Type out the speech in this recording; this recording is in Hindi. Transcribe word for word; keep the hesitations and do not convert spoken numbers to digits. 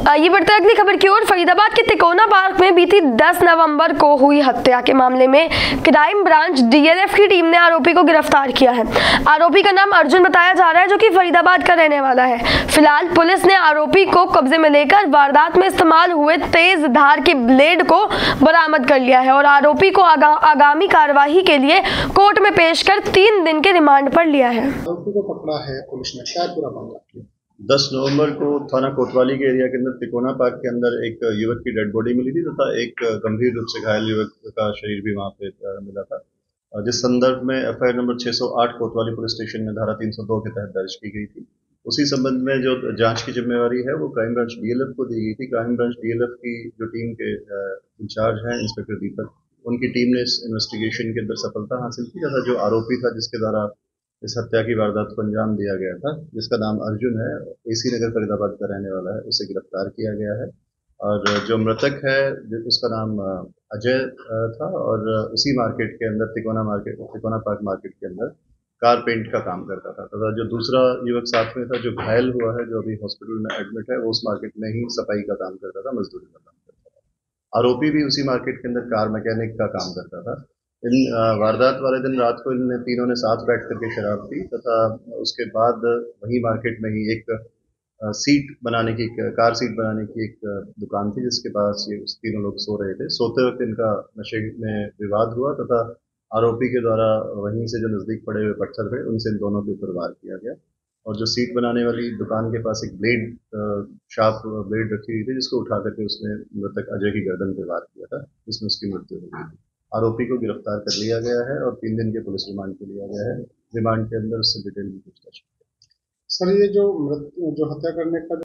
ये बढ़ते अगली खबर की ओर। फरीदाबाद के तिकोना पार्क में बीती दस नवंबर को हुई हत्या के मामले में क्राइम ब्रांच डीएलएफ की टीम ने आरोपी को गिरफ्तार किया है। आरोपी का नाम अर्जुन बताया जा रहा है, जो कि फरीदाबाद का रहने वाला है। फिलहाल पुलिस ने आरोपी को कब्जे में लेकर वारदात में इस्तेमाल हुए तेज धार के ब्लेड को बरामद कर लिया है और आरोपी को आगा, आगामी कार्यवाही के लिए कोर्ट में पेश कर तीन दिन के रिमांड पर लिया है। आरोपी को पकड़ा है पुलिस ने, क्या पूरा मामला? दस नवंबर को थाना कोतवाली के एरिया के अंदर तिकोना पार्क के अंदर एक युवक की डेड बॉडी मिली थी तथा एक गंभीर रूप से घायल युवक का शरीर भी वहां पे मिला था, जिस संदर्भ में एफ आई आर नंबर छह सौ आठ कोतवाली पुलिस स्टेशन में धारा तीन सौ दो के तहत दर्ज की गई थी। उसी संबंध में जो जांच की जिम्मेवारी है वो क्राइम ब्रांच डीएलएफ को दी गई थी। क्राइम ब्रांच डीएलएफ की जो टीम के इंचार्ज हैं इंस्पेक्टर दीपक, उनकी टीम ने इस इन्वेस्टिगेशन के अंदर सफलता हासिल की तथा जो आरोपी था जिसके द्वारा इस हत्या की वारदात को अंजाम दिया गया था, जिसका नाम अर्जुन है, एसी नगर फरीदाबाद का रहने वाला है, उसे गिरफ्तार किया गया है। और जो मृतक है उसका नाम अजय था और उसी मार्केट के अंदर Tikona market Tikona park market के अंदर कार पेंट का काम करता था तथा जो दूसरा युवक साथ में था जो घायल हुआ है, जो अभी हॉस्पिटल में एडमिट है, वो उस मार्केट में ही सफाई का काम करता था, मजदूरी का काम करता था। आरोपी भी उसी मार्केट के अंदर कार मैकेनिक का काम करता था। इन वारदात वाले दिन रात को इन तीनों ने साथ बैठ करके शराब पी तथा उसके बाद वही मार्केट में ही एक सीट बनाने की कार सीट बनाने की एक दुकान थी जिसके पास ये तीनों लोग सो रहे थे। सोते वक्त इनका नशे में विवाद हुआ तथा आरोपी के द्वारा वहीं से जो नजदीक पड़े हुए पत्थर थे उनसे इन दोनों के ऊपर वार किया गया और जो सीट बनाने वाली दुकान के पास एक ब्लेड शार्प ब्लेड रखी हुई थी जिसको उठा करके उसने मृतक अजय की गर्दन पर वार किया था, जिसमें उसकी मृत्यु हो गई थी। आरोपी को गिरफ्तार कर लिया गया है और तीन दिन के पुलिस रिमांड पे लिया गया है। रिमांड के अंदर उससे डिटेल में पूछताछ। सर, ये जो मृत्यु जो हत्या करने का